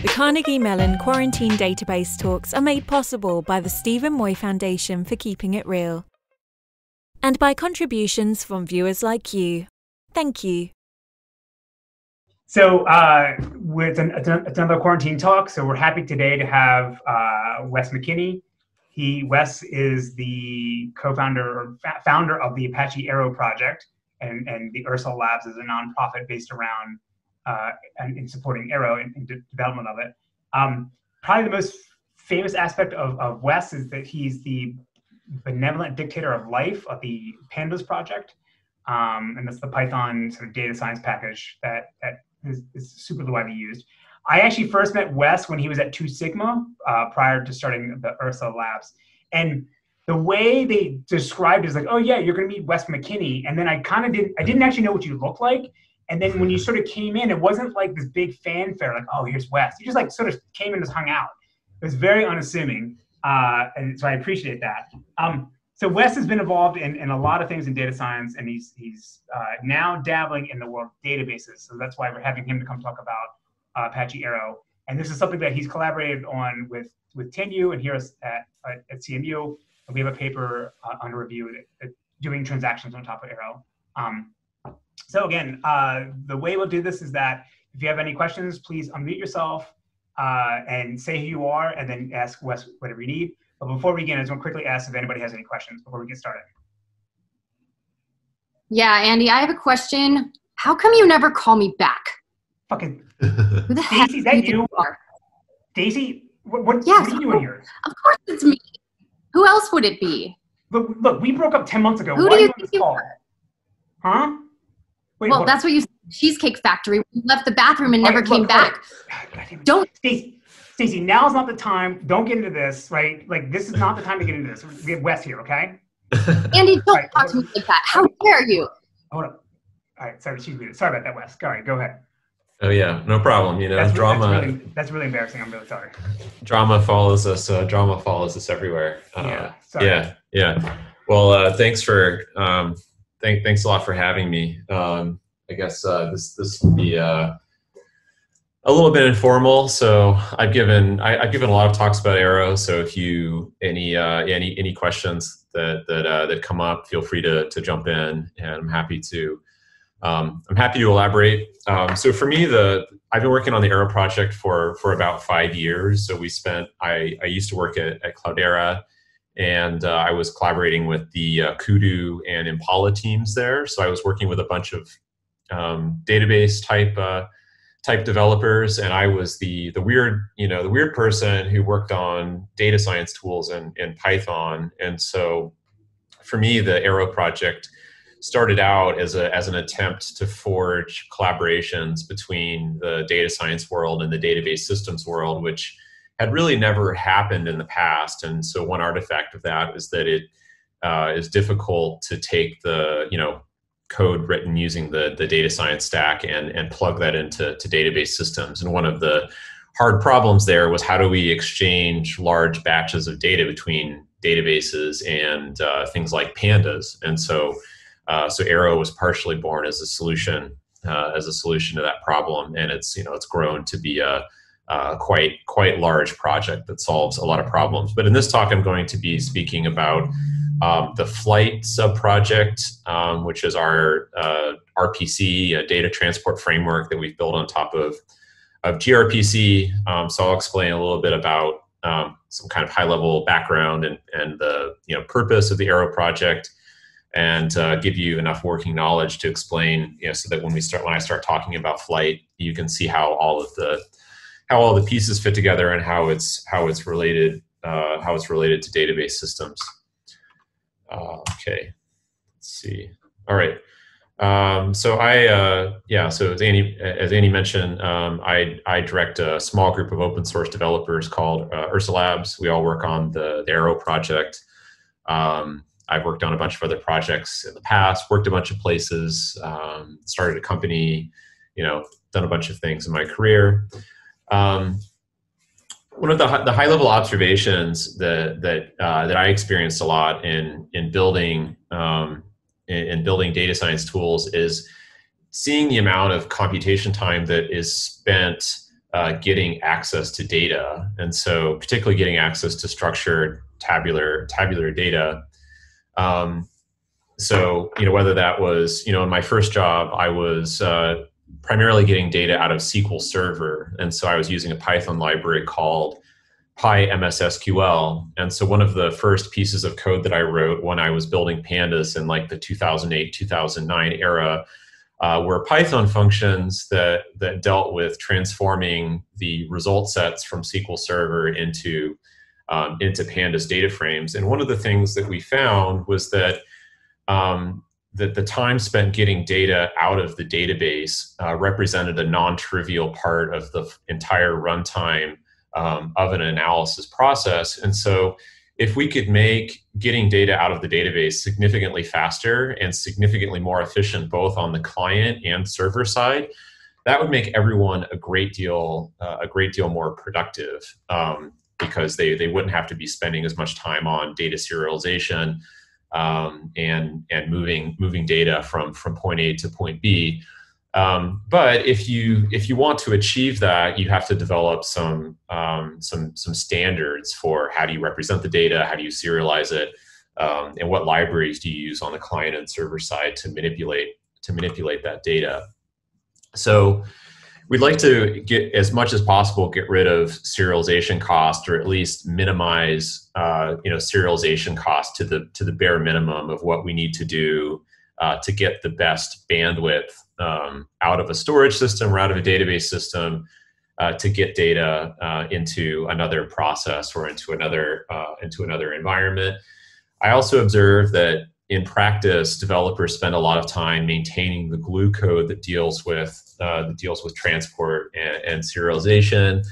The Carnegie Mellon Quarantine Database Talks are made possible by the Stephen Moy Foundation for Keeping It Real, and by contributions from viewers like you. Thank you. So it's another quarantine talk. So we're happy today to have Wes McKinney. Wes is the co-founder or founder of the Apache Arrow project, and the Ursa Labs is a nonprofit based around and in supporting Arrow and development of it. Probably the most famous aspect of Wes is that he's the benevolent dictator of life of the Pandas project, and that's the Python sort of data science package that is super widely used. I actually first met Wes when he was at 2 Sigma prior to starting the Ursa Labs, and the way they described it is like, oh yeah, you're going to meet Wes McKinney, and then I didn't actually know what you looked like. And then when you sort of came in, it wasn't like this big fanfare, like, oh, here's Wes. You just like sort of came and just hung out. It was very unassuming. And so I appreciate that. So Wes has been involved in a lot of things in data science, and he's now dabbling in the world of databases. So that's why we're having him to come talk about Apache Arrow. And this is something that he's collaborated on with 10U and here at CMU. And we have a paper under review doing transactions on top of Arrow. So again, the way we'll do this is that if you have any questions, please unmute yourself and say who you are, and then ask Wes whatever you need. But before we begin, I just want to quickly ask if anybody has any questions before we get started. Yeah, Andy, I have a question. How come you never call me back? Fucking Who the heck Daisy, is that do you you? are? Daisy, what Yes, are you doing here? Of course it's me. Who else would it be? Look, we broke up 10 months ago. Who Why do are you you on think this you call? are? Huh? Wait, Well, that's what you said. Cheesecake Factory. You left the bathroom and never came back. Don't. Stacey, now's not the time. Don't get into this, right? Like, this is not the time to get into this. We have Wes here, okay? Andy, don't talk to me like that. How dare you? Hold up. All right, sorry, she's muted. Sorry about that, Wes. All right, go ahead. Oh yeah, no problem. You know, drama. That's really embarrassing. I'm really sorry. Drama follows us. Drama follows us everywhere. Sorry. Yeah. Well, thanks for thanks a lot for having me. I guess this will be a little bit informal. So I've given a lot of talks about Arrow. So if you any questions that come up, feel free to jump in, and I'm happy to elaborate. So for me, I've been working on the Arrow project for about 5 years. So I used to work at Cloudera, and I was collaborating with the Kudu and Impala teams there. So I was working with a bunch of database type developers, and I was the weird person who worked on data science tools in Python. And so for me, the Arrow project started out as an attempt to forge collaborations between the data science world and the database systems world, which had really never happened in the past. And so one artifact of that is that it is difficult to take the code written using the data science stack and plug that into database systems. And one of the hard problems there was, how do we exchange large batches of data between databases and things like pandas? And so Arrow was partially born as a solution to that problem, and it's grown to be a quite large project that solves a lot of problems. But in this talk, I'm going to be speaking about the Flight subproject, which is our RPC, a data transport framework that we've built on top of gRPC. So I'll explain a little bit about some kind of high-level background and the purpose of the Arrow project, and give you enough working knowledge to explain, so that when I start talking about Flight, you can see how all the pieces fit together and how it's related to database systems. Okay, let's see. All right. So as Andy mentioned, I direct a small group of open source developers called Ursa Labs. We all work on the Arrow project. I've worked on a bunch of other projects in the past, worked a bunch of places, started a company, done a bunch of things in my career. One of the high level observations that I experienced a lot in building data science tools is seeing the amount of computation time that is spent getting access to data, and so particularly getting access to structured tabular data. So, whether that was, in my first job, I was primarily getting data out of SQL Server. And so I was using a Python library called PyMSSQL. And so one of the first pieces of code that I wrote when I was building pandas in like the 2008, 2009 era were Python functions that dealt with transforming the result sets from SQL Server into pandas data frames. And one of the things that we found was that that the time spent getting data out of the database represented a non-trivial part of the entire runtime of an analysis process. And so if we could make getting data out of the database significantly faster and significantly more efficient, both on the client and server side, that would make everyone a great deal more productive, because they wouldn't have to be spending as much time on data serialization and moving data from point A to point B. But if you want to achieve that, you have to develop some standards for how do you represent the data, how do you serialize it, and what libraries do you use on the client and server side to manipulate that data. So we'd like to get, as much as possible, get rid of serialization cost, or at least minimize serialization cost to the bare minimum of what we need to do to get the best bandwidth out of a storage system or out of a database system to get data into another process or into another environment. I also observe that in practice, developers spend a lot of time maintaining the glue code that deals with transport and serialization.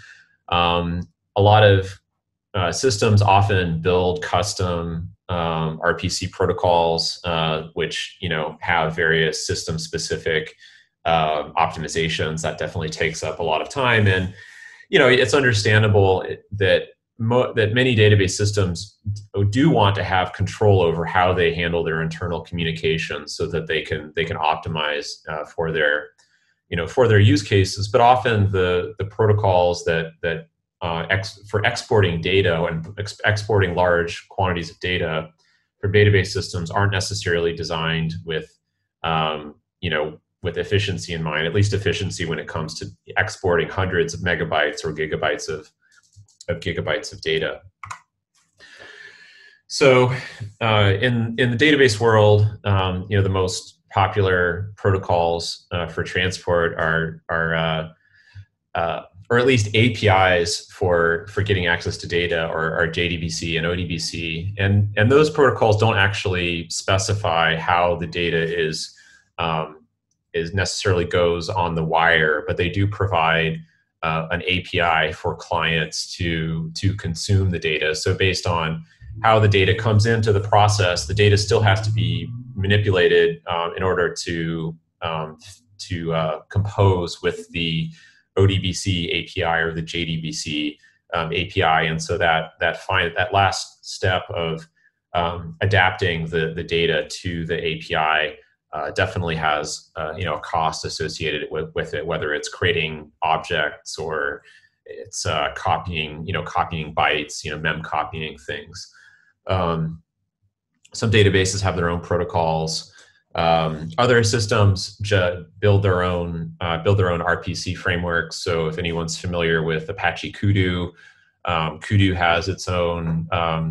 A lot of systems often build custom RPC protocols, which have various system-specific optimizations. That definitely takes up a lot of time, and it's understandable that many database systems do want to have control over how they handle their internal communication, so that they can optimize for their use cases. But often the protocols that for exporting data and exporting large quantities of data for database systems aren't necessarily designed with efficiency in mind, at least efficiency when it comes to exporting hundreds of megabytes or gigabytes of data. So in the database world, the most popular protocols for transport are or at least APIs for getting access to data are JDBC and ODBC, and those protocols don't actually specify how the data is necessarily goes on the wire, but they do provide an API for clients to consume the data. So based on how the data comes into the process, the data still has to be manipulated in order to compose with the ODBC API or the JDBC API. And so that last step of adapting the data to the API definitely has a cost associated with it, whether it's creating objects or it's copying bytes, mem copying things. Some databases have their own protocols. Other systems build their own RPC frameworks. So if anyone's familiar with Apache Kudu, Kudu has its own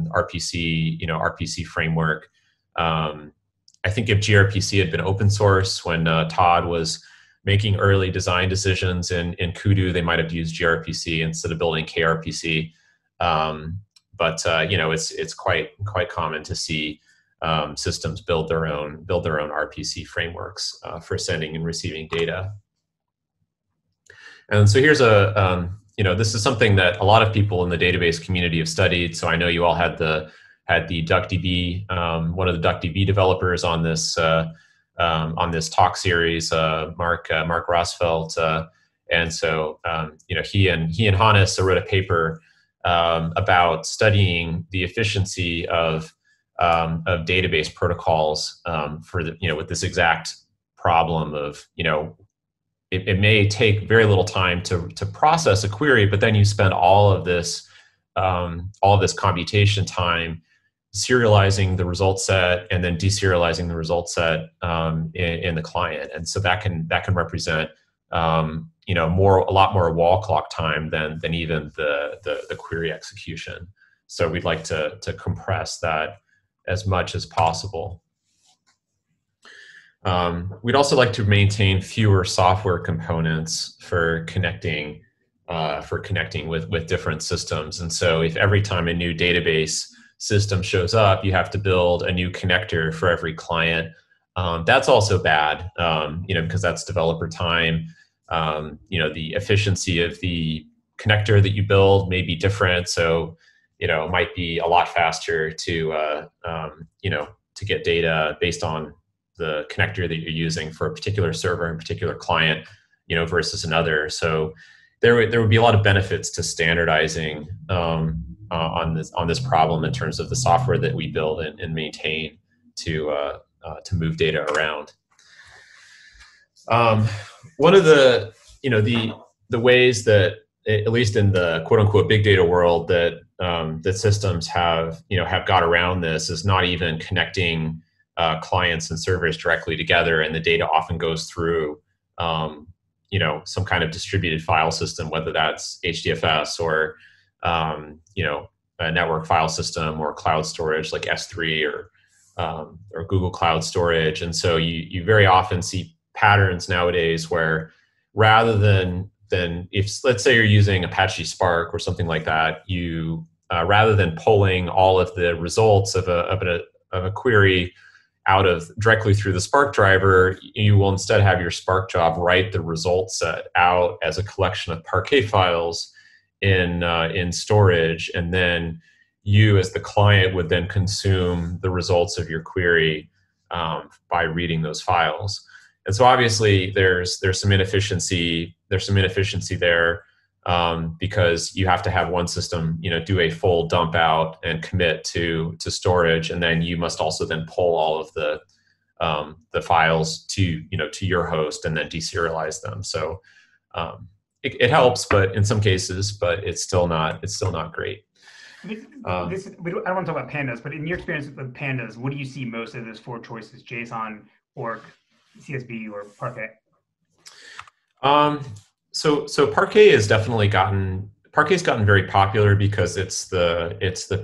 RPC framework. I think if gRPC had been open source when Todd was making early design decisions in Kudu, they might have used gRPC instead of building kRPC. But it's quite common to see systems build their own RPC frameworks for sending and receiving data. And so here's this is something that a lot of people in the database community have studied. So I know you all had the DuckDB, one of the DuckDB developers on this talk series, Mark Rosfeld, and so he and Hannes wrote a paper about studying the efficiency of database protocols for with this exact problem of it may take very little time to process a query, but then you spend all of this computation time serializing the result set and then deserializing the result set in the client, and so that can represent a lot more wall clock time than even the query execution. So we'd like to compress that as much as possible. We'd also like to maintain fewer software components for connecting with different systems. And so if every time a new database system shows up, you have to build a new connector for every client, that's also bad, because that's developer time. The efficiency of the connector that you build may be different. So, it might be a lot faster to get data based on the connector that you're using for a particular server and particular client, versus another. So there would be a lot of benefits to standardizing on this problem in terms of the software that we build and maintain to move data around. One of the ways that, at least in the quote unquote big data world, that systems have got around this is not even connecting clients and servers directly together, and the data often goes through some kind of distributed file system, whether that's HDFS or a network file system or cloud storage like S3 or Google Cloud Storage. And so you very often see patterns nowadays where rather than if, let's say you're using Apache Spark or something like that, you rather than pulling all of the results of a query out of directly through the Spark driver, you will instead have your Spark job write the result set out as a collection of Parquet files in storage, and then you as the client would then consume the results of your query by reading those files. And so obviously there's some inefficiency there because you have to have one system do a full dump out and commit to storage, and then you must also then pull all of the files to your host and then deserialize them. So it helps, but in some cases, but it's still not great. I don't want to talk about pandas, but in your experience with pandas, what do you see most of those four choices: JSON, ORC, CSV, or Parquet? So Parquet's gotten very popular because it's the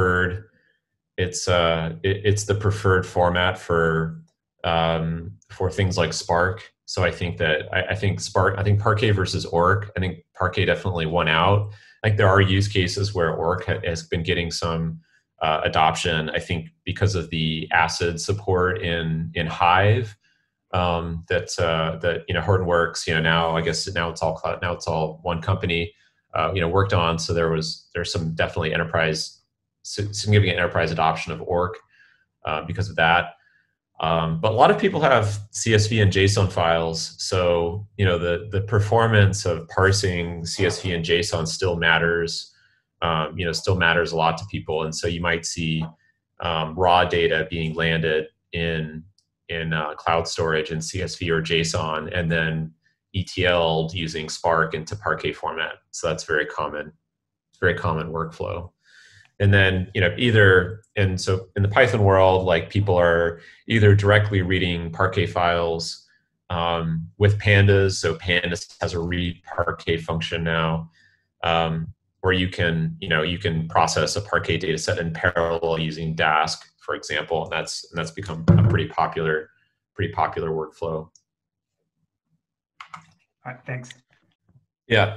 preferred format for things like Spark. So I think Parquet versus ORC, I think Parquet definitely won out. Like there are use cases where ORC has been getting some adoption, I think because of the ACID support in Hive. That Hortonworks, now it's all cloud, now it's all one company, worked on. So there's some definitely significant enterprise adoption of ORC because of that. But a lot of people have CSV and JSON files, so the performance of parsing CSV and JSON still matters. Still matters a lot to people, and so you might see raw data being landed in cloud storage in CSV or JSON, and then ETL'd using Spark into Parquet format. So that's very common workflow. And then so in the Python world, like people are either directly reading Parquet files with pandas. So pandas has a read Parquet function now, where you can process a Parquet data set in parallel using Dask, for example, and that's become a pretty popular workflow. All right, thanks. Yeah.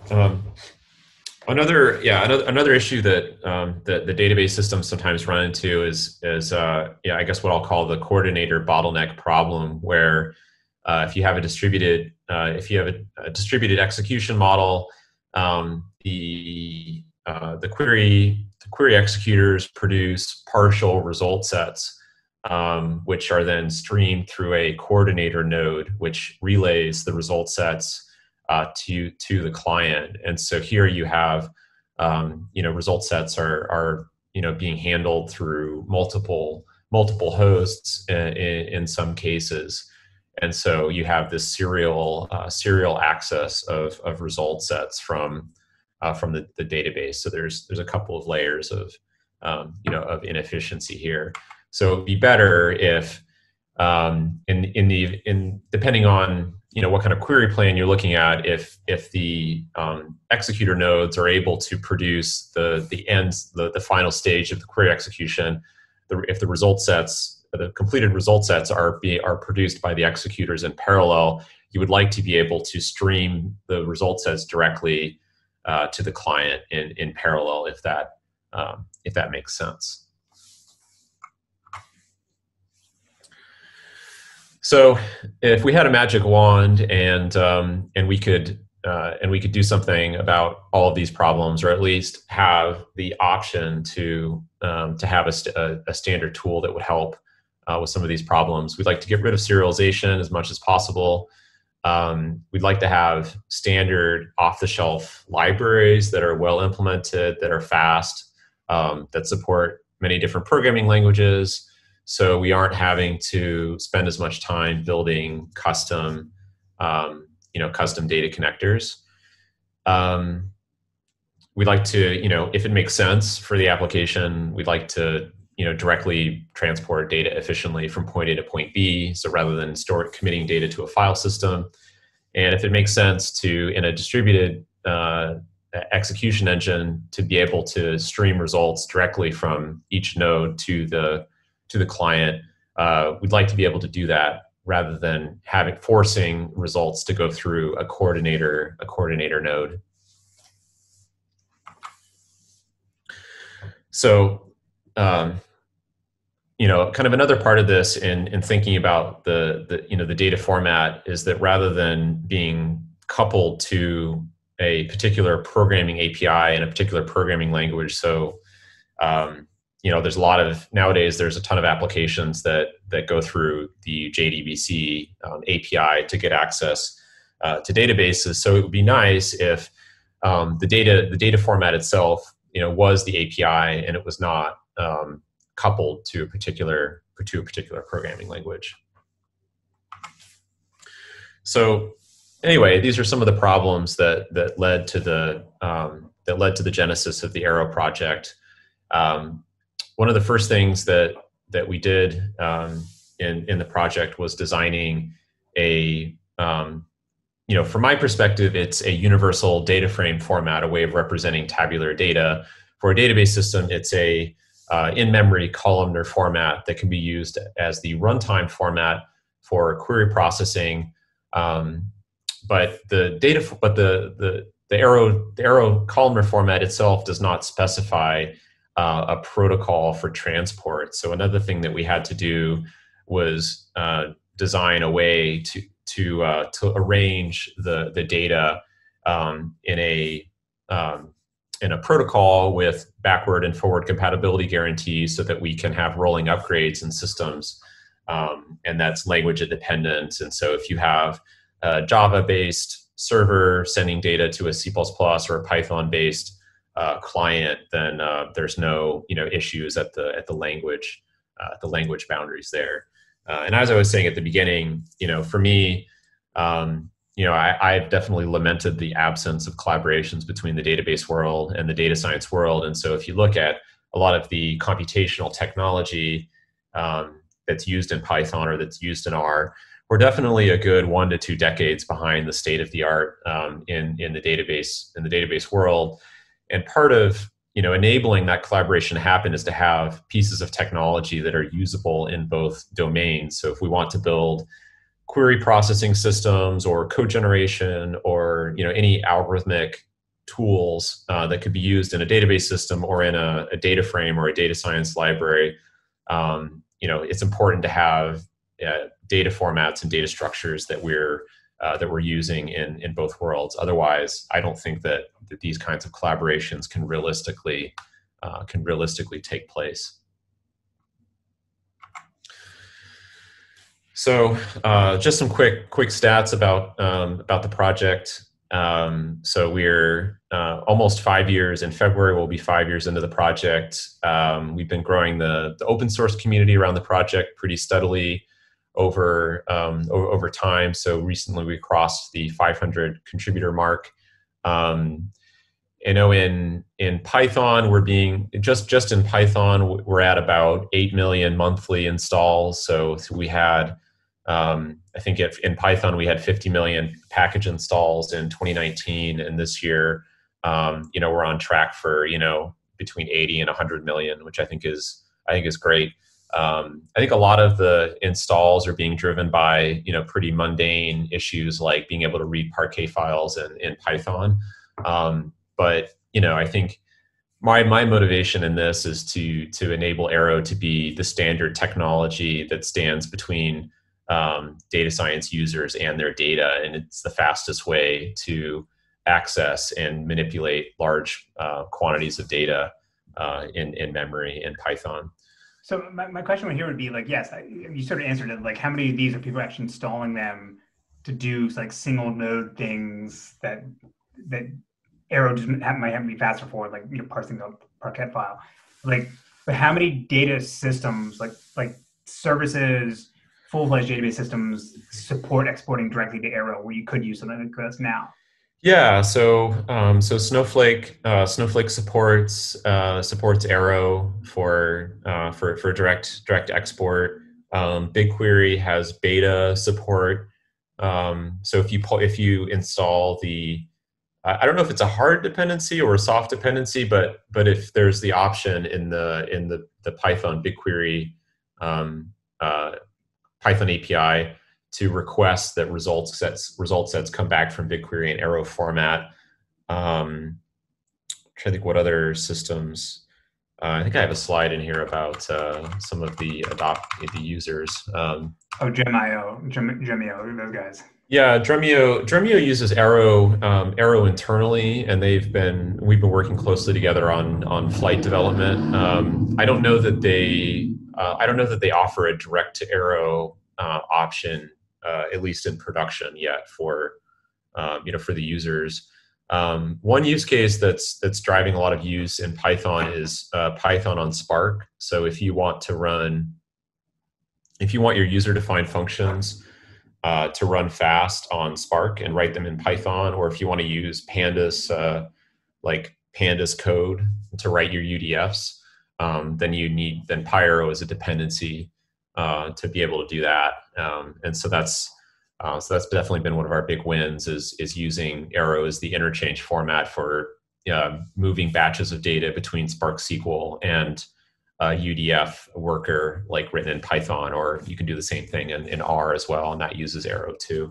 Another issue that the database systems sometimes run into is I guess what I'll call the coordinator bottleneck problem, where if you have a distributed execution model, the query executors produce partial result sets, which are then streamed through a coordinator node, which relays the result sets to the client. And so here you have result sets are being handled through multiple hosts in some cases. And so you have this serial access of result sets from the database. So there's a couple of layers of of inefficiency here. So it'd be better if depending on what kind of query plan you're looking at, if the executor nodes are able to produce the final stage of the query execution, if the result sets, the completed result sets are produced by the executors in parallel, you would like to be able to stream the result sets directly to the client in parallel, if that makes sense. So if we had a magic wand and we could do something about all of these problems, or at least have the option to have a standard tool that would help with some of these problems, we'd like to get rid of serialization as much as possible. We'd like to have standard off-the-shelf libraries that are well implemented, that are fast, that support many different programming languages. So we aren't having to spend as much time building custom data connectors. We'd like to, if it makes sense for the application, we'd like to, directly transport data efficiently from point A to point B. So rather than committing data to a file system, and if it makes sense to, in a distributed execution engine, to be able to stream results directly from each node to the client, we'd like to be able to do that rather than forcing results to go through a coordinator node. So, kind of another part of this in thinking about the data format is that rather than being coupled to a particular programming API and a particular programming language, so nowadays there's a ton of applications that go through the JDBC API to get access to databases. So it would be nice if the data format itself, was the API and it was not coupled to a particular programming language. So anyway, these are some of the problems that led to the genesis of the Arrow project. One of the first things that we did in the project was designing from my perspective, it's a universal data frame format, a way of representing tabular data. For a database system, it's a in-memory columnar format that can be used as the runtime format for query processing. But the Arrow columnar format itself does not specify a protocol for transport. So another thing that we had to do was design a way to arrange the data in a protocol with backward and forward compatibility guarantees, so that we can have rolling upgrades in systems, and that's language independent. And so if you have a Java-based server sending data to a C++ or a Python-based client, then there's no issues at the language boundaries there. And as I was saying at the beginning, for me, I've definitely lamented the absence of collaborations between the database world and the data science world. And so if you look at a lot of the computational technology that's used in Python or that's used in R, we're definitely a good 1 to 2 decades behind the state of the art in the database world. And part of enabling that collaboration to happen is to have pieces of technology that are usable in both domains. So if we want to build query processing systems or code generation or any algorithmic tools that could be used in a database system or in a data frame or a data science library, it's important to have data formats and data structures that we're using in both worlds. Otherwise, I don't think that these kinds of collaborations can realistically take place. So just some quick stats about the project. So we're almost 5 years. In February, we'll be 5 years into the project. We've been growing the open source community around the project pretty steadily over time. So recently we crossed the 500 contributor mark. I know in Python just in Python we're at about 8 million monthly installs. So we had I think in Python we had 50 million package installs in 2019, and this year we're on track for between 80 and 100 million, which I think is great. I think a lot of the installs are being driven by pretty mundane issues like being able to read Parquet files in Python. But I think my motivation in this is to enable Arrow to be the standard technology that stands between data science users and their data, and it's the fastest way to access and manipulate large quantities of data in memory in Python. So my question here would be like, yes, you sort of answered it. Like, how many of these are people actually installing them to do like single node things that Arrow might have to be faster for, like parsing the Parquet file. Like, but how many data systems, like services, full-fledged database systems, support exporting directly to Arrow where you could use something like this now? Yeah, so Snowflake supports Arrow for direct export. BigQuery has beta support. So if you install I don't know if it's a hard dependency or a soft dependency, but if there's the option in the Python BigQuery Python API to request that result sets come back from BigQuery in Arrow format. I'm trying to think what other systems. I think I have a slide in here about some of the users. Dremio, those guys. Yeah, Dremio uses Arrow internally, and we've been working closely together on flight development. I don't know that they offer a direct to Arrow option, at least in production yet for the users. One use case that's driving a lot of use in Python is Python on Spark. So if you want your user-defined functions to run fast on Spark and write them in Python, or if you want to use Pandas, like Pandas code to write your UDFs, then PyArrow is a dependency to be able to do that. And so that's definitely been one of our big wins is using Arrow as the interchange format for moving batches of data between Spark SQL and UDF worker like written in Python, or you can do the same thing in R as well, and that uses Arrow too.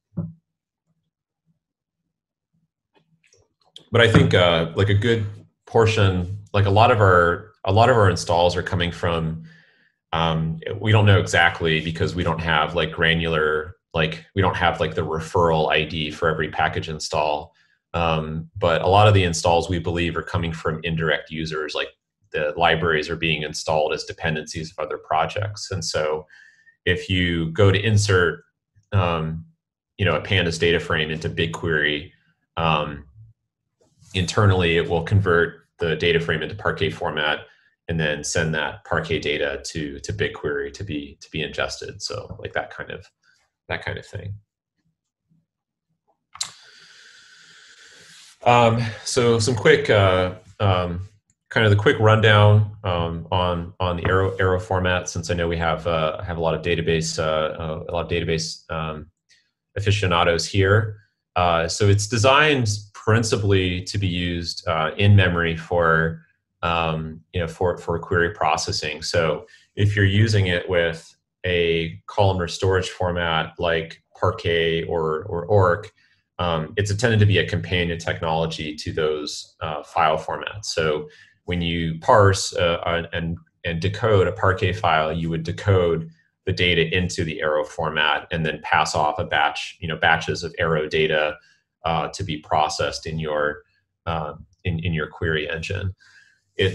But I think like a good portion, like a lot of our installs are coming from we don't know exactly because we don't have like granular, like we don't have like the referral ID for every package install. But a lot of the installs we believe are coming from indirect users, like the libraries are being installed as dependencies of other projects. And so if you go to insert, a Pandas data frame into BigQuery, internally it will convert the data frame into Parquet format and then send that Parquet data to BigQuery to be ingested. So like that kind of thing. So some quick kind of the quick rundown on the Arrow format, since I know we have a lot of database aficionados here. So it's designed principally to be used in memory for query processing. So if you're using it with a columnar storage format like Parquet or Orc, it's intended to be a companion technology to those file formats. So when you parse and decode a Parquet file, you would decode the data into the Arrow format and then pass off a batches of Arrow data to be processed in your query engine. It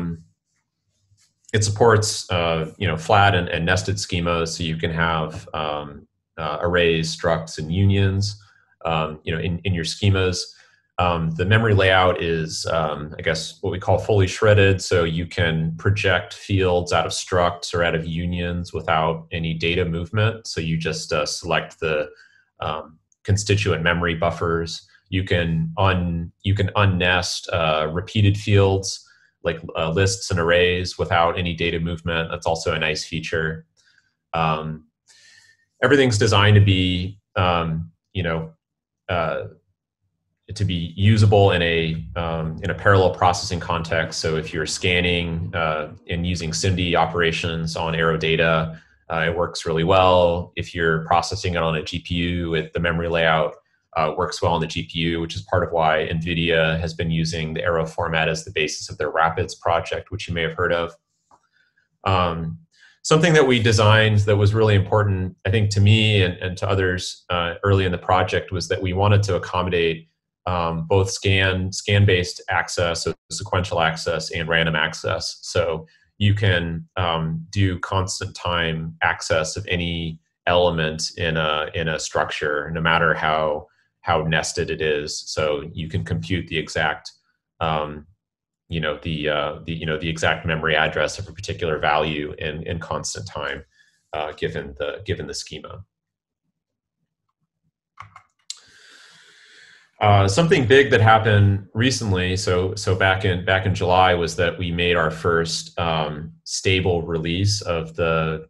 supports flat and nested schemas, so you can have arrays, structs, and unions in your schemas. The memory layout is, I guess, what we call fully shredded. So you can project fields out of structs or out of unions without any data movement. So you just select the constituent memory buffers. You can unnest repeated fields like lists and arrays without any data movement. That's also a nice feature. Everything's designed to be, to be usable in a parallel processing context. So if you're scanning and using SIMD operations on Arrow data, it works really well. If you're processing it on a GPU, the memory layout works well on the GPU, which is part of why NVIDIA has been using the Arrow format as the basis of their Rapids project, which you may have heard of. Something that we designed that was really important, I think, to me and to others early in the project was that we wanted to accommodate both scan-based access, so sequential access, and random access. So you can do constant time access of any element in a structure, no matter how nested it is. So you can compute the exact the exact memory address of a particular value in constant time, given the schema. Something big that happened recently, so back in July, was that we made our first stable release of the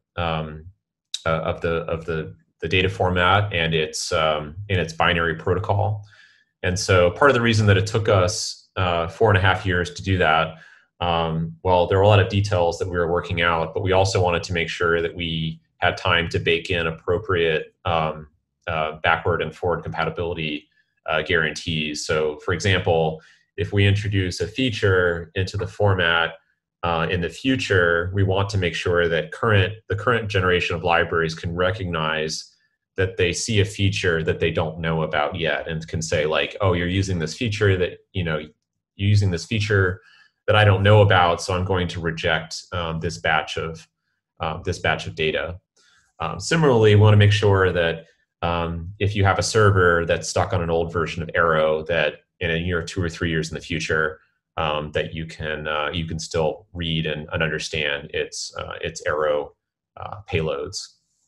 data format and its binary protocol. And so part of the reason that it took us 4.5 years to do that, well, there were a lot of details that we were working out, but we also wanted to make sure that we had time to bake in appropriate backward and forward compatibility guarantees. So, for example, if we introduce a feature into the format in the future, we want to make sure that the current generation of libraries can recognize that they see a feature that they don't know about yet, and can say like, "Oh, you're using this feature that you're using this feature that I don't know about, so I'm going to reject this batch of data." Similarly, we want to make sure that if you have a server that's stuck on an old version of Arrow, that in a year, 2 or 3 years in the future, that you can still read and understand its Arrow payloads.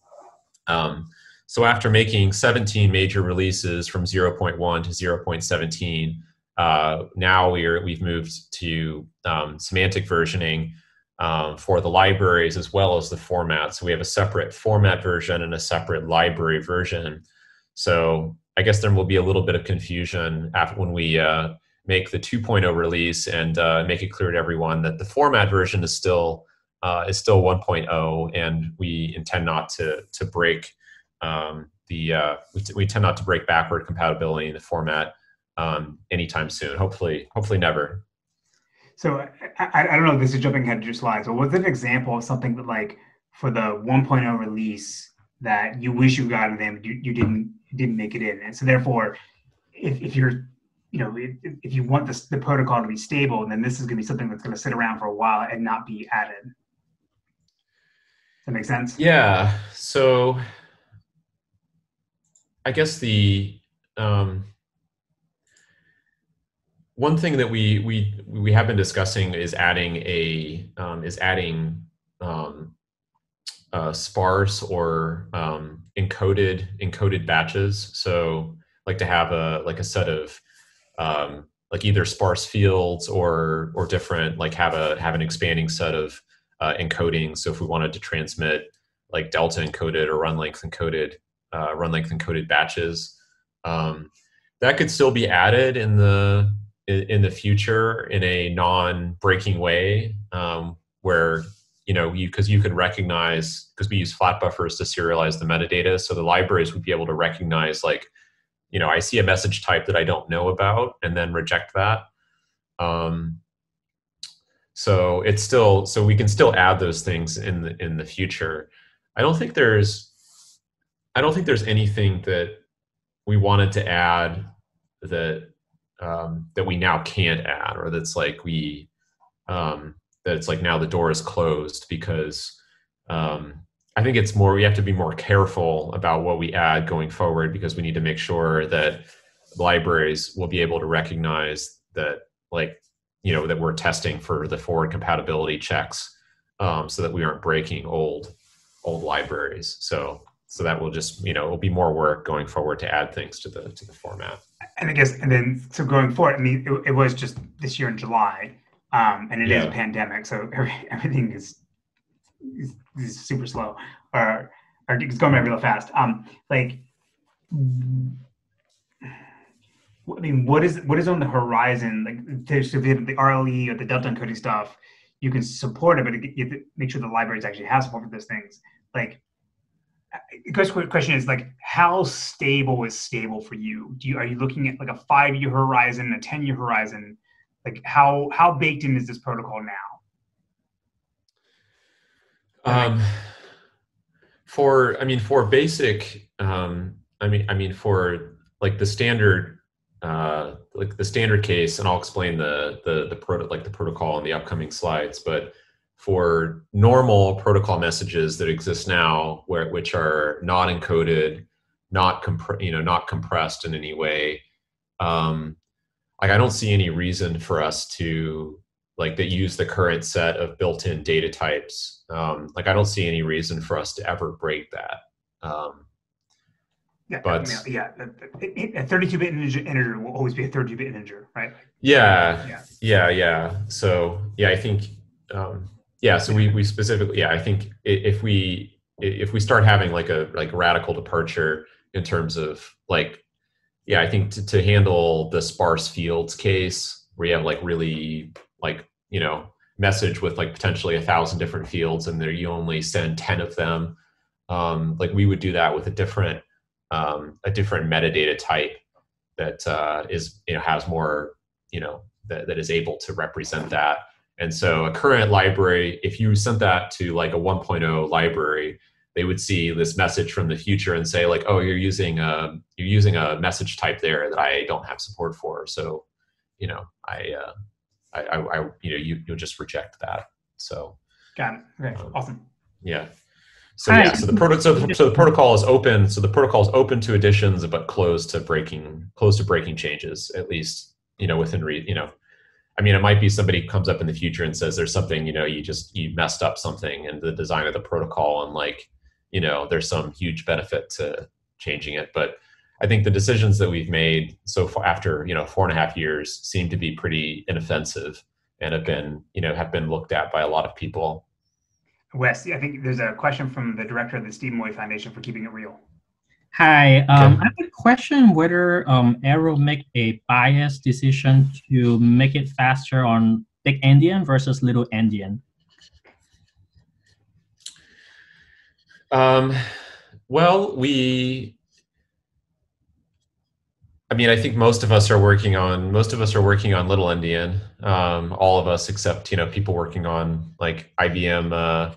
So after making 17 major releases from 0.1 to 0.17, now we've moved to semantic versioning for the libraries as well as the format. So we have a separate format version and a separate library version. So I guess there will be a little bit of confusion when we make the 2.0 release and make it clear to everyone that the format version is still 1.0, and we intend not to break we tend not to break backward compatibility in the format anytime soon. Hopefully never. So I don't know if this is jumping ahead to your slides, but was it an example of something that, like, for the 1.0 release that you wish you got in them, you didn't make it in, and so therefore, if you're if you want the protocol to be stable, then this is going to be something that's going to sit around for a while and not be added. Does that make sense? Yeah. So I guess the one thing that we have been discussing is adding sparse or encoded batches. So like to have a set of like either sparse fields or different, like have an expanding set of encoding. So if we wanted to transmit like delta encoded or run length encoded batches, that could still be added in the future in a non-breaking way, where because you could recognize, because we use flat buffers to serialize the metadata, so the libraries would be able to recognize, like, I see a message type that I don't know about, and then reject that. So we can still add those things in the future. I don't think there's anything that we wanted to add that we now can't add, or that's like that it's like now the door is closed, because I think it's more, we have to be more careful about what we add going forward, because we need to make sure that libraries will be able to recognize that, like, that we're testing for the forward compatibility checks, so that we aren't breaking old libraries. So that will just, it'll be more work going forward to add things to the format. And I guess, and then so going forward, I mean, it was just this year in July, and it is a pandemic, so everything is super slow, or it's going by real fast. Like, I mean, what is on the horizon? Like, there's the RLE or the Delta encoding stuff, you can support it, but you have to make sure the libraries actually have support for those things. Like, the question is, like, how stable is stable for you? Are you looking at like a 5-year horizon, a 10-year horizon? Like, how baked in is this protocol now? For basic, for like the standard, case, and I'll explain the protocol in the upcoming slides, but for normal protocol messages that exist now, which are not encoded, not compressed in any way, like, I don't see any reason for us to, like, that use the current set of built-in data types. Like, I don't see any reason for us to ever break that. But a 32-bit integer will always be a 32-bit integer, right? Yeah. So I think, so we specifically, I think if we start having like a radical departure in terms of, like, I think to handle the sparse fields case, where you have like really, like, message with like potentially 1,000 different fields, and there you only send 10 of them. Like, we would do that with a different metadata type that has more, that is able to represent that. And so a current library, if you sent that to like a 1.0 library, they would see this message from the future and say, like, oh, you're using a message type there that I don't have support for. So, you'll just reject that. So. Got it. Okay. Awesome. Yeah. So so the protocol is open. So the protocol is open to additions, but closed to breaking changes, at least, within I mean, it might be somebody comes up in the future and says there's something, you messed up something in the design of the protocol, and, like, there's some huge benefit to changing it. But I think the decisions that we've made so far after, 4.5 years seem to be pretty inoffensive and have been looked at by a lot of people. Wes, I think there's a question from the director of the Stephen Moy Foundation for Keeping It Real. Hi, I have a question whether Arrow make a biased decision to make it faster on big endian versus little endian. Well, I think most of us are working on little endian. All of us except, people working on like IBM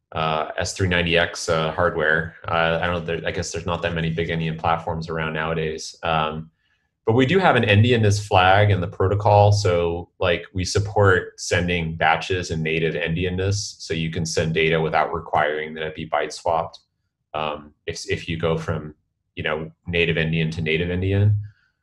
S390X hardware. I guess there's not that many big endian platforms around nowadays. But we do have an endianness flag in the protocol. So, like, we support sending batches in native endianness. So you can send data without requiring that it be byte swapped. If you go from, native endian to native endian.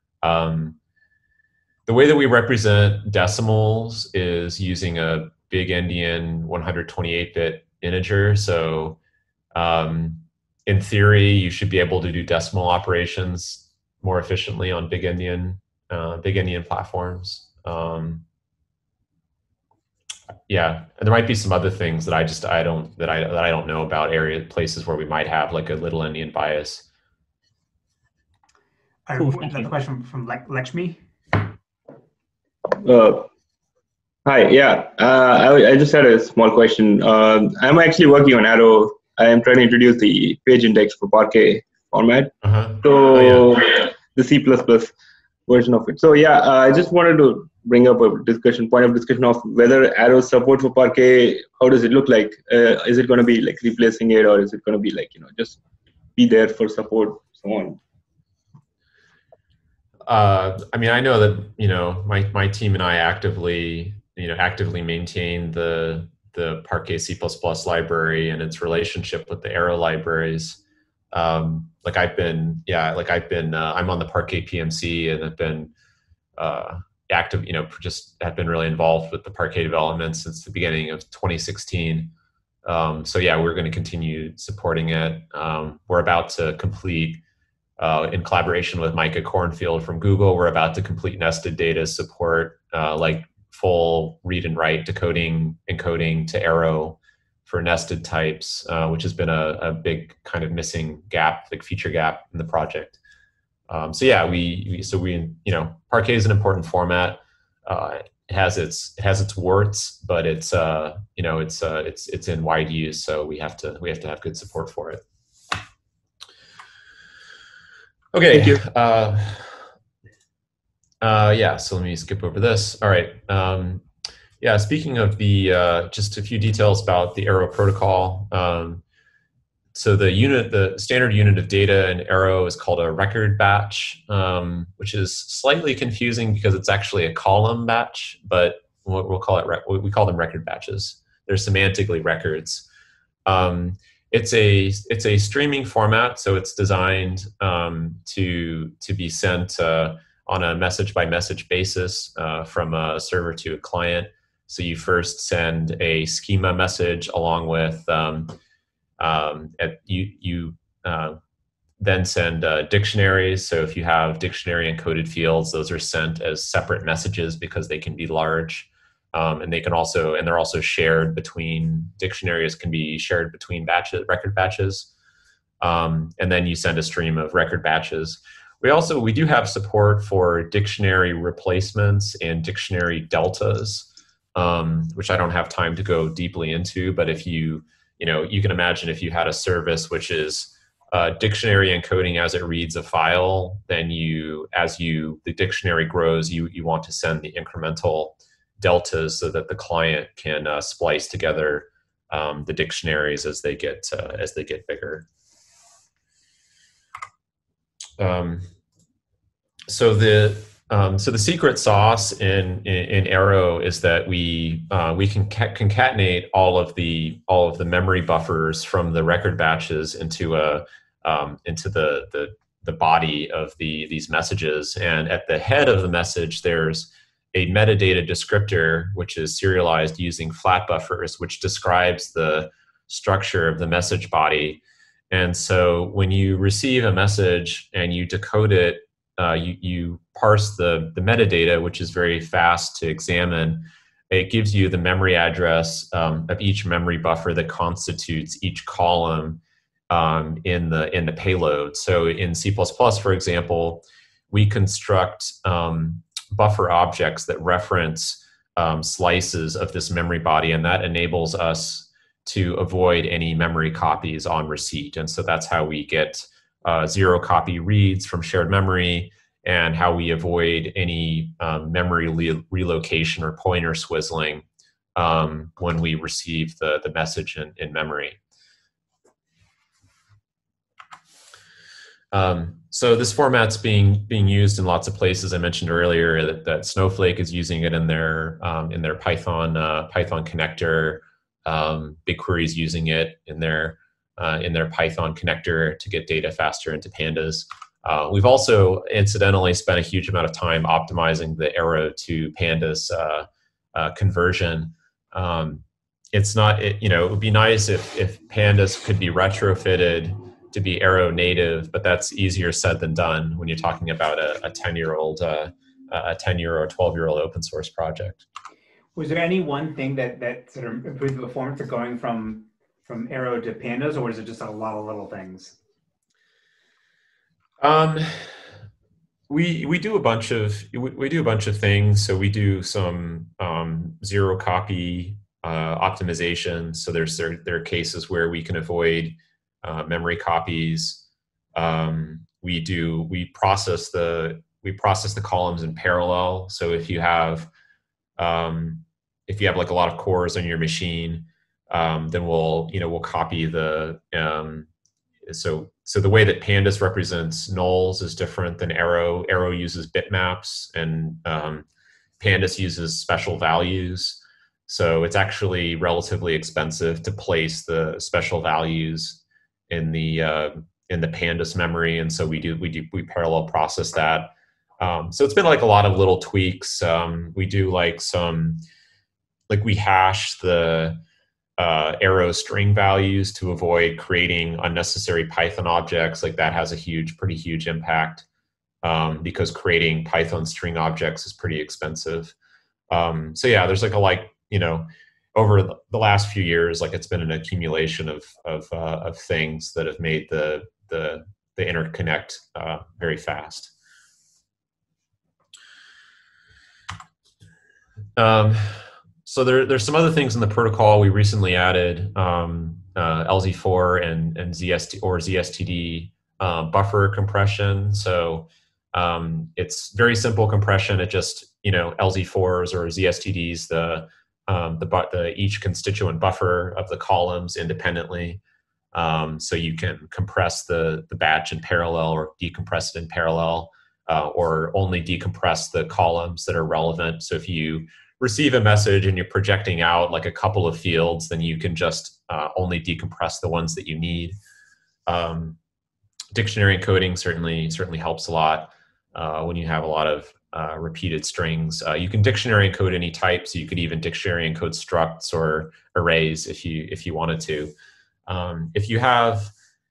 The way that we represent decimals is using a big endian 128-bit integer. So in theory, you should be able to do decimal operations more efficiently on big endian platforms. And there might be some other things that I don't know about places where we might have like a little endian bias. Another question from Lakshmi. Hi, I just had a small question. I'm actually working on Arrow. I am trying to introduce the page index for Parquet format. The C++ version of it. So I just wanted to bring up a point of discussion of whether Arrow's support for Parquet, how does it look like? Is it going to be like replacing it, or is it going to be like, just be there for support, so on? I know that, my team and I actively maintain the Parquet C++ library and its relationship with the Arrow libraries. I'm on the Parquet PMC and have been active, just have been really involved with the Parquet development since the beginning of 2016. So yeah, we're going to continue supporting it. We're about to complete, in collaboration with Micah Cornfield from Google, we're about to complete nested data support, like full read and write decoding, encoding to Arrow for nested types, which has been a big kind of missing gap, like feature gap in the project. So yeah, Parquet is an important format. It has its warts, but it's in wide use, so we have to have good support for it. Okay. Thank you. Yeah. So let me skip over this. All right. Yeah. Speaking of just a few details about the Arrow protocol. So the standard unit of data in Arrow is called a record batch, which is slightly confusing because it's actually a column batch, but we call them record batches. They're semantically records. It's a streaming format, so it's designed to be sent on a message by message basis from a server to a client. So you first send a schema message along with then send dictionaries. So if you have dictionary encoded fields, those are sent as separate messages because they can be large. And they're also shared between, dictionaries can be shared between record batches. And then you send a stream of record batches. We do have support for dictionary replacements and dictionary deltas, which I don't have time to go deeply into, but if you can imagine if you had a service which is dictionary encoding as it reads a file, then the dictionary grows, you want to send the incremental deltas so that the client can splice together the dictionaries as they get bigger. So the secret sauce in Arrow is that we can concatenate all of the memory buffers from the record batches into the body of these messages, and at the head of the message there's a metadata descriptor which is serialized using flat buffers, which describes the structure of the message body. And so when you receive a message and you decode it, you parse the metadata, which is very fast to examine. It gives you the memory address of each memory buffer that constitutes each column in the payload. So in C++, for example, we construct buffer objects that reference slices of this memory body, and that enables us to avoid any memory copies on receipt. And so that's how we get zero copy reads from shared memory, and how we avoid any memory relocation or pointer swizzling when we receive the message in memory. So this format's being used in lots of places. I mentioned earlier that Snowflake is using it in their Python connector. BigQuery's using it in their Python connector to get data faster into pandas. We've also incidentally spent a huge amount of time optimizing the Arrow to pandas conversion. It would be nice if pandas could be retrofitted to be Arrow native, but that's easier said than done when you're talking about a 10-year-old, a 10-year or 12-year-old open source project. Was there any one thing that sort of improved the performance of going from Arrow to pandas, or is it just a lot of little things? We do a bunch of things. So we do some zero copy optimization. So there are cases where we can avoid memory copies. We process the columns in parallel. So if you have like a lot of cores on your machine, then we'll copy the so the way that pandas represents nulls is different than Arrow. Arrow uses bitmaps, and pandas uses special values. So it's actually relatively expensive to place the special values in the the pandas memory, and so we parallel process that. So it's been like a lot of little tweaks. We do like we hash the arrow string values to avoid creating unnecessary Python objects. Like that has a pretty huge impact because creating Python string objects is pretty expensive. So yeah, there's over the last few years, like it's been an accumulation of things that have made the interconnect very fast. So there's some other things in the protocol. We recently added LZ4 and ZSTD buffer compression. So it's very simple compression. It just LZ4s or ZSTDs each constituent buffer of the columns independently. So you can compress the batch in parallel or decompress it in parallel, or only decompress the columns that are relevant. So if you receive a message and you're projecting out like a couple of fields, then you can just only decompress the ones that you need. Dictionary encoding certainly helps a lot when you have a lot of repeated strings. You can dictionary encode any type, so you could even dictionary encode structs or arrays if you wanted to. If you have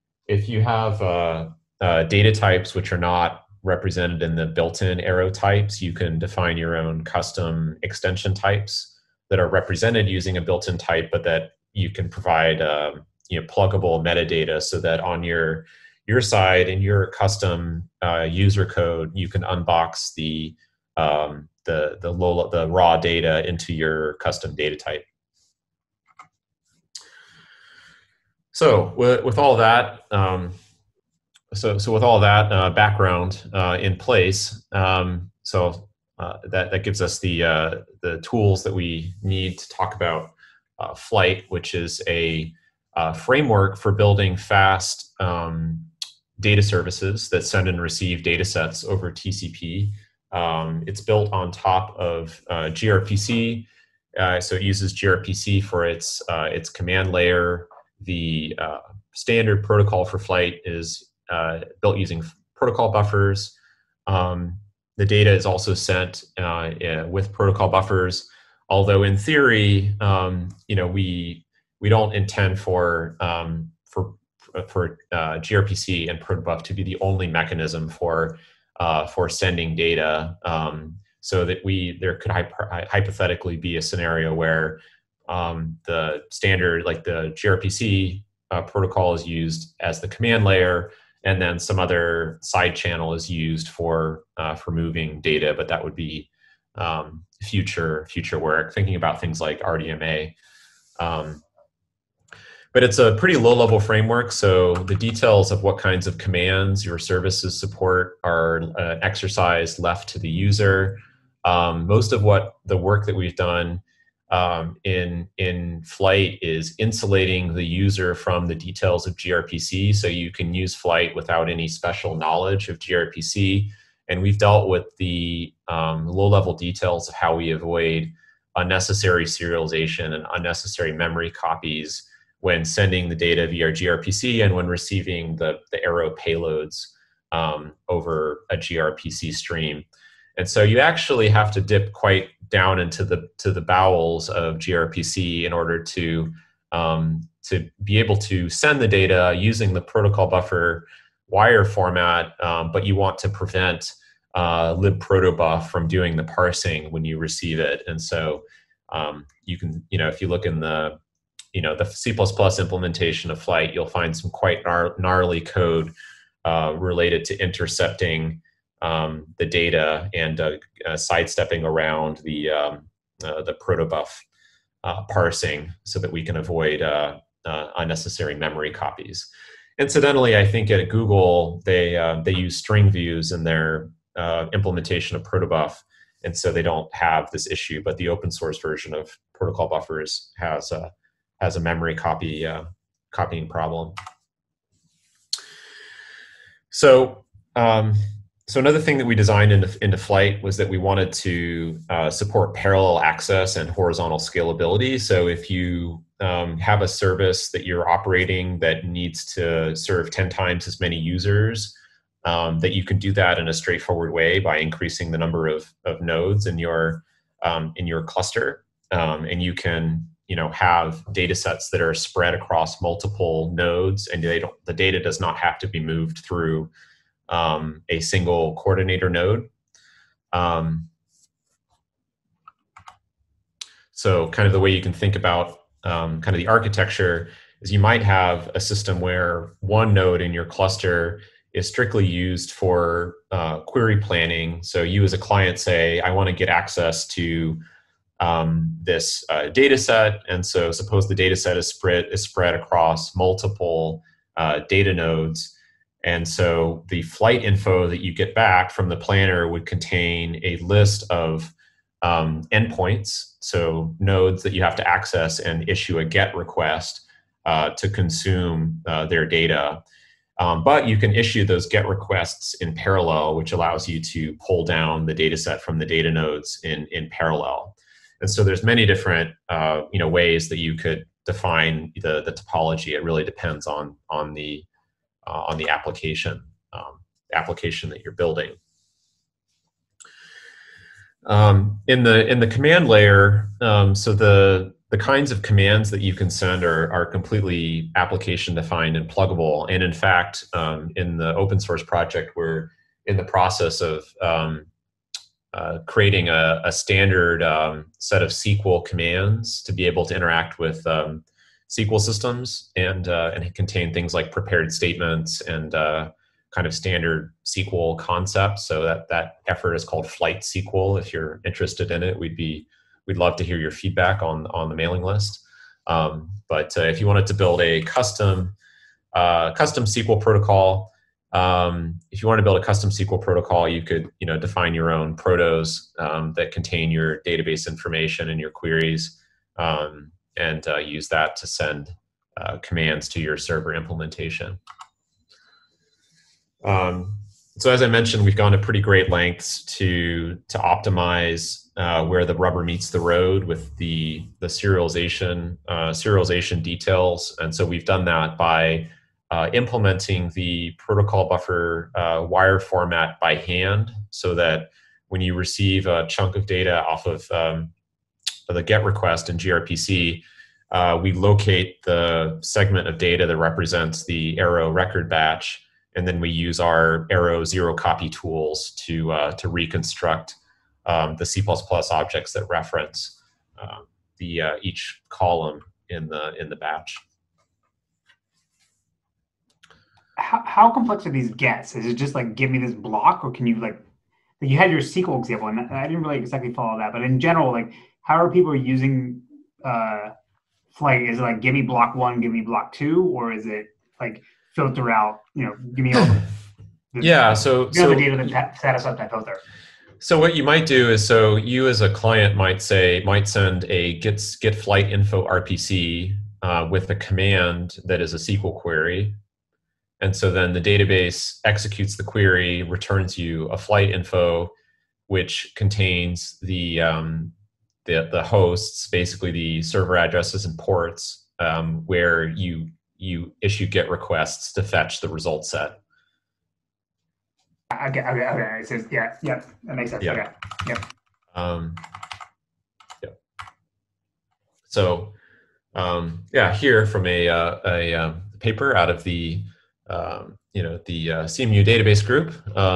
data types which are not represented in the built-in arrow types, you can define your own custom extension types that are represented using a built-in type, but that you can provide pluggable metadata so that on your side in your custom user code, you can unbox the raw data into your custom data type. So with all that, with all that background in place, that gives us the tools that we need to talk about Flight, which is a framework for building fast data services that send and receive data sets over TCP. It's built on top of gRPC, so it uses gRPC for its command layer. The standard protocol for Flight is built using protocol buffers. The data is also sent with protocol buffers, although in theory, we don't intend for gRPC and protobuf to be the only mechanism for sending data, so that there could hypothetically be a scenario where the standard, like the gRPC protocol, is used as the command layer, and then some other side channel is used for moving data. But that would be future work, thinking about things like RDMA. But it's a pretty low-level framework, so the details of what kinds of commands your services support are an exercise left to the user. Most of the work that we've done in Flight is insulating the user from the details of gRPC, so you can use Flight without any special knowledge of gRPC. And we've dealt with the low-level details of how we avoid unnecessary serialization and unnecessary memory copies when sending the data via gRPC and when receiving the arrow payloads over a gRPC stream. And so you actually have to dip quite down into the bowels of gRPC in order to be able to send the data using the protocol buffer wire format, but you want to prevent libprotobuf from doing the parsing when you receive it. And so you can, if you look in the C++ implementation of Flight, you'll find some quite gnarly code related to intercepting the data and sidestepping around the protobuf parsing so that we can avoid unnecessary memory copies. Incidentally, I think at Google, they use string views in their implementation of protobuf, and so they don't have this issue, but the open source version of protocol buffers has a memory copying problem. So So another thing that we designed into Flight was that we wanted to support parallel access and horizontal scalability. So if you have a service that you're operating that needs to serve 10 times as many users, that you can do that in a straightforward way by increasing the number of nodes in your cluster, and you can have data sets that are spread across multiple nodes, and the data does not have to be moved through a single coordinator node. So kind of the way you can think about kind of the architecture is you might have a system where one node in your cluster is strictly used for query planning. So you as a client say, I want to get access to this data set. And so suppose the data set is spread across multiple data nodes. And so the flight info that you get back from the planner would contain a list of endpoints, so nodes that you have to access and issue a GET request to consume their data. But you can issue those GET requests in parallel, which allows you to pull down the data set from the data nodes in parallel. And so there's many different ways that you could define the topology. It really depends on the application that you're building. In the command layer, so the kinds of commands that you can send are completely application defined and pluggable. And in fact, in the open source project, we're in the process of creating a standard set of SQL commands to be able to interact with SQL systems and contain things like prepared statements and kind of standard SQL concepts. So that effort is called Flight SQL. If you're interested in it, we'd love to hear your feedback on the mailing list. But if you wanted to build a custom SQL protocol, if you want to build a custom SQL protocol, you could define your own protos that contain your database information and your queries, and use that to send commands to your server implementation. So as I mentioned, we've gone to pretty great lengths to optimize where the rubber meets the road with the serialization details. And so we've done that by implementing the protocol buffer wire format by hand, so that when you receive a chunk of data off of the GET request in gRPC, we locate the segment of data that represents the Arrow record batch, and then we use our Arrow zero copy tools to reconstruct the C++ objects that reference each column in the batch. How complex are these gets? Is it just like give me this block, or can you you had your SQL example, and I didn't really exactly follow that, but in general, how are people using Flight? Is it like give me block 1, give me block 2, or is it like filter out, give me all the the data that satisfies that filter? So what you might do is, so you as a client might send a get flight info RPC with a command that is a SQL query. And so then the database executes the query, returns you a flight info, which contains the hosts, basically the server addresses and ports, where you issue GET requests to fetch the result set. Okay. So, yeah, that makes sense. Yeah. Okay. Yep. So, here from a paper out of the CMU database group,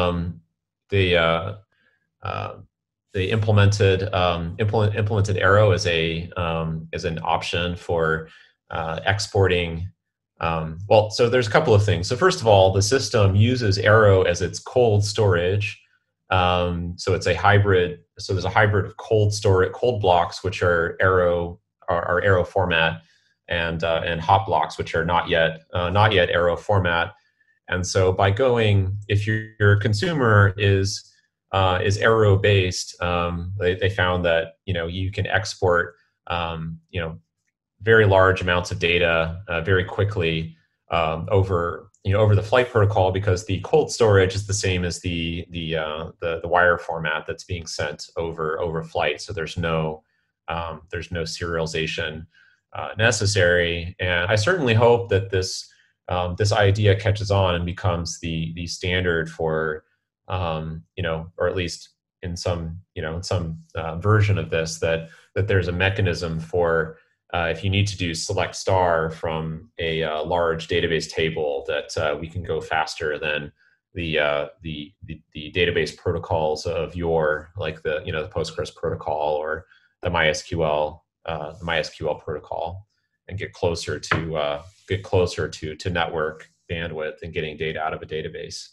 they implemented Arrow as an option for exporting. So there's a couple of things. So first of all, the system uses Arrow as its cold storage. So it's a hybrid. So there's a hybrid of cold blocks, which are Arrow format, and hot blocks, which are not yet Arrow format. And so by going, if your consumer is Arrow based, they found that you can export very large amounts of data very quickly over over the flight protocol, because the cold storage is the same as the wire format that's being sent over flight. So there's no serialization necessary. And I certainly hope that this idea catches on and becomes the standard for or at least in some version of this, that there's a mechanism for if you need to do select star from a large database table, that we can go faster than the database protocols of like the Postgres protocol or the MySQL protocol, and get closer to network bandwidth and getting data out of a database.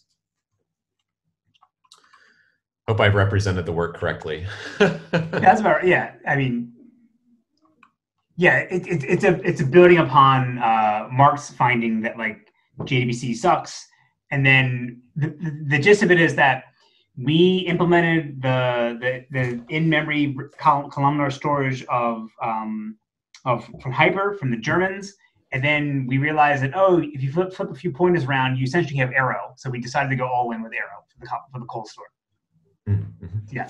Hope I've represented the work correctly. That's about, yeah. I mean, yeah, it's a building upon Mark's finding that like JDBC sucks, and then the gist of it is that we implemented the in-memory columnar storage of from Hyper from the Germans, and then we realized that if you flip a few pointers around, you essentially have Arrow. So we decided to go all in with Arrow for the cold store. Mm-hmm. Yeah.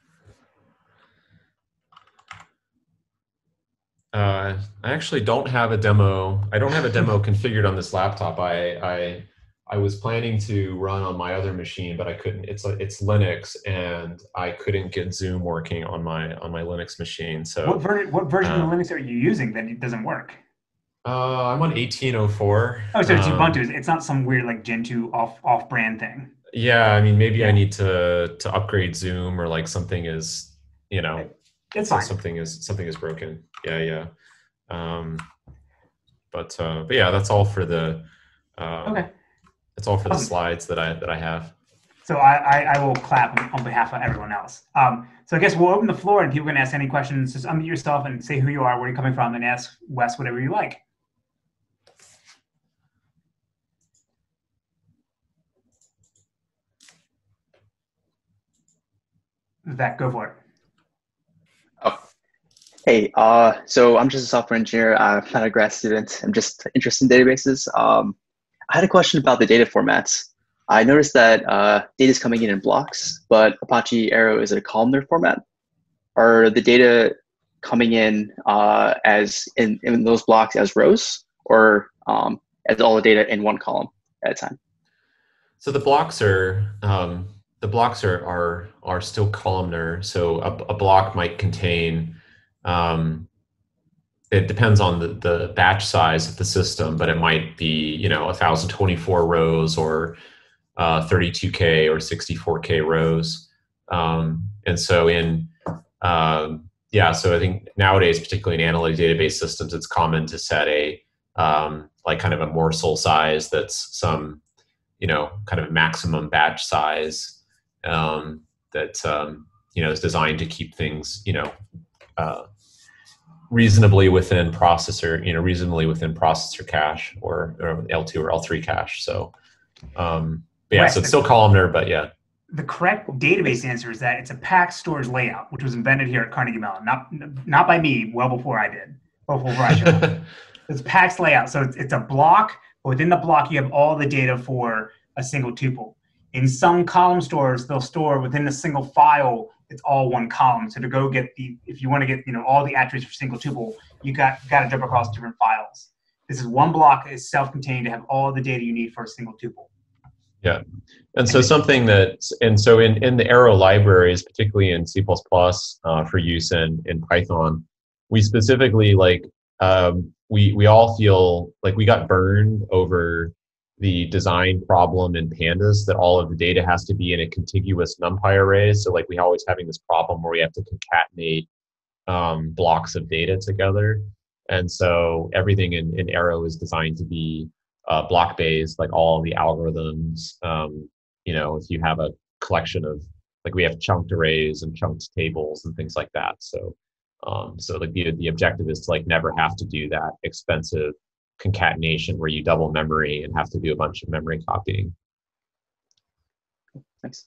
I actually don't have a demo. I don't have a demo configured on this laptop. I was planning to run on my other machine, but I couldn't. It's Linux, and I couldn't get Zoom working on my Linux machine. So what version of Linux are you using that it doesn't work? I'm on 1804. Oh, so it's Ubuntu. It's not some weird like Gentoo off brand thing. Yeah, I mean, maybe I need to upgrade Zoom, or like something is, it's fine. Something is broken. Yeah. But yeah, that's all for the okay. That's all for the slides that I have. So I will clap on behalf of everyone else. So I guess we'll open the floor, and people can ask any questions. Just unmute yourself and say who you are, where you're coming from, and ask Wes whatever you like. Vivek, go for it. Oh, hey. So I'm just a software engineer. I'm not a grad student. I'm just interested in databases. I had a question about the data formats. I noticed that data is coming in blocks, but Apache Arrow is a columnar format. Are the data coming in as in those blocks as rows, or as all the data in one column at a time? So the blocks are still columnar. So a block might contain, it depends on the batch size of the system, but it might be 1024 rows or 32K or 64K rows. And so so I think nowadays, particularly in analytic database systems, it's common to set a like kind of a morsel size that's some kind of maximum batch size that is designed to keep things reasonably within processor cache or L2 or L3 cache. So yeah, so it's still columnar, but yeah. The correct database answer is that it's a packed storage layout, which was invented here at Carnegie Mellon, not by me, well before I did, before I showed up. It's a packed layout, so it's a block, but within the block you have all the data for a single tuple. In some column stores, they'll store within a single file, it's all one column. So to go get if you want to get all the attributes for single tuple, you got to jump across different files. This is one block, is self-contained to have all the data you need for a single tuple. Yeah, and so in the Arrow libraries, particularly in C++ for use in Python, we specifically we all feel like we got burned over the design problem in Pandas that all of the data has to be in a contiguous NumPy array. So we always having this problem where we have to concatenate blocks of data together. And so everything in Arrow is designed to be block-based, like all the algorithms. If you have a collection of, we have chunked arrays and chunked tables and things like that. So the objective is to never have to do that expensive concatenation where you double memory and have to do a bunch of memory copying. Thanks.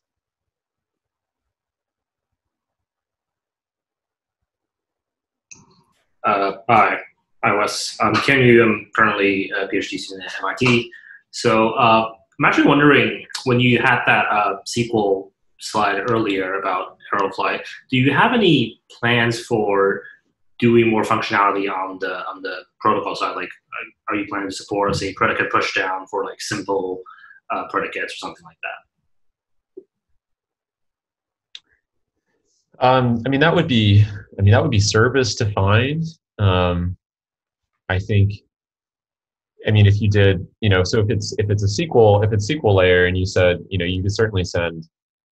Hi, Wes. I'm Ken Yu. I'm currently a PhD student at MIT. So I'm actually wondering, when you had that SQL slide earlier about Aeroflight, do you have any plans for doing more functionality on the protocol side? Like, are you planning to support, say, predicate pushdown for like simple predicates or something like that? I mean, that would be service defined. I think. I mean, if you did, so if it's SQL layer, and you said, you could certainly send,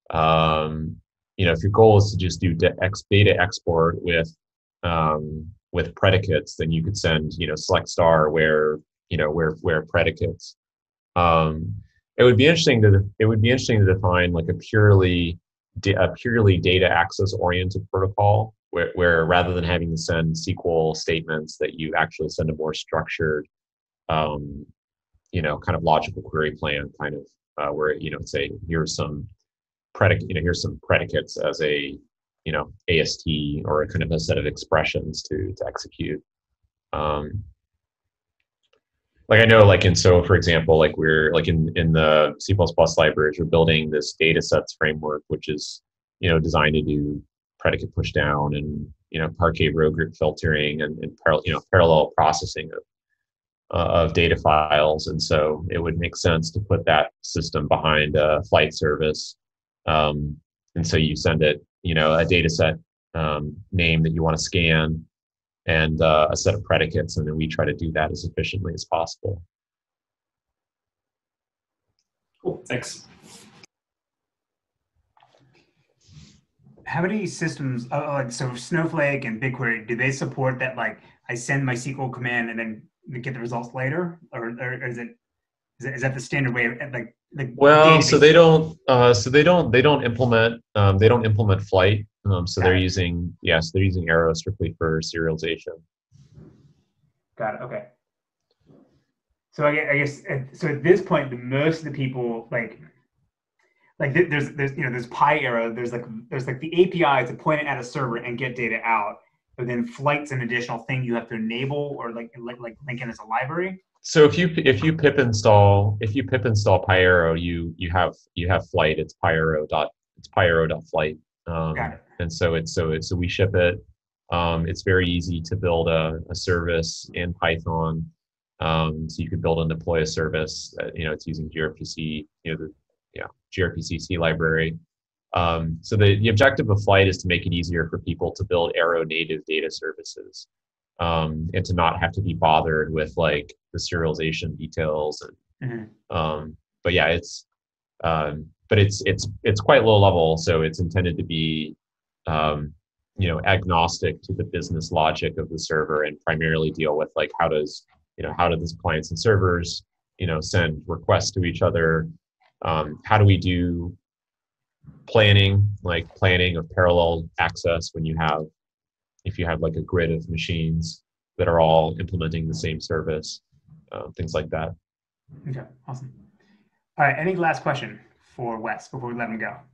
if your goal is to just do data export with predicates, then you could send, select star where predicates. It would be interesting to define like a purely data access oriented protocol where rather than having to send SQL statements, that you actually send a more structured, kind of logical query plan, kind of where say here's some predicates as a AST or a kind of a set of expressions to execute. Like I know, like for example, like we're like in the C++ libraries, we're building this datasets framework, which is designed to do predicate pushdown and Parquet row group filtering and parallel processing of data files. And so it would make sense to put that system behind a flight service. And so you send it, a data set name that you want to scan and a set of predicates, and then we try to do that as efficiently as possible. Cool, thanks. How many systems, like so Snowflake and BigQuery, do they support that? Like I send my SQL command and then get the results later, or is that the standard way of like well, so they don't implement flight. So they're using Arrow strictly for serialization. Got it. Okay. So I guess so at this point, most of the people like there's PyArrow. There's like the API to point it at a server and get data out. But then flight's an additional thing you have to enable or like link in as a library. So if you pip install PyArrow, you have flight. It's pyarrow.flight. Got it. And so we ship it. It's very easy to build a service in Python. So you could build and deploy a service. It's using gRPC, gRPC C library. So the objective of flight is to make it easier for people to build Arrow native data services, and to not have to be bothered with like the serialization details. And but yeah, it's quite low level, so it's intended to be agnostic to the business logic of the server and primarily deal with like how do these clients and servers send requests to each other. How do we do planning of parallel access if you have like a grid of machines that are all implementing the same service, things like that. Okay, awesome. All right, any last question for Wes before we let him go?